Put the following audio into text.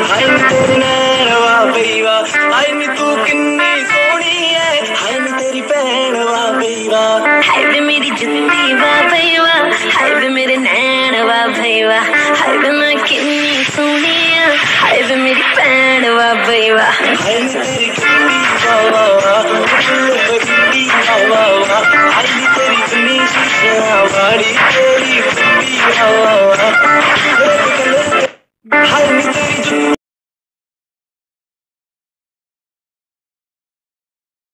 हाय नी तेरे नैन वाह बई वाह, हाय नी तू किन्नी सोहनी है, हाय नी तेरी भैन वाह बई वाह, हाय वे मेरी जुत्ती वाह भई वाह, हाय वे मेरे नैन वाह भई वाह, हाय वे मैं किन्नी सोहनी आ, हाय वे मेरी भैन वाह भई वाह। हाय नी तेरी गिल्ली वाह वाह वाह, गिल्ली वाह वाह वाह, हाय नी तेरी चुन्नी शीशियां वाली तेरी